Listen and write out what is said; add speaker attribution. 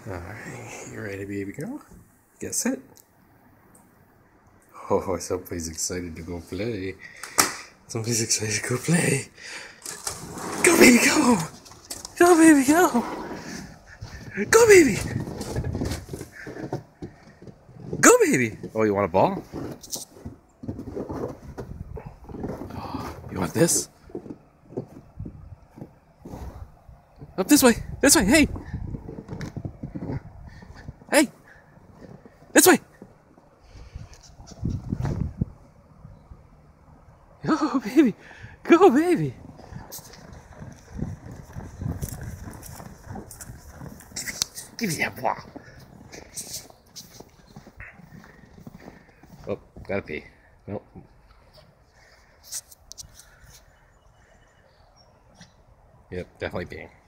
Speaker 1: Alright, you ready, baby girl? Guess it. Oh, somebody's excited to go play. Somebody's excited to go play. Go, baby, go! Go, baby, go! Go, baby! Go, baby! Oh, you want a ball? Oh, you want this? Up this way! This way! Hey! Hey! This way! Go, baby! Go, baby! Give me that ball! Oh, gotta pee. Nope. Yep, definitely peeing.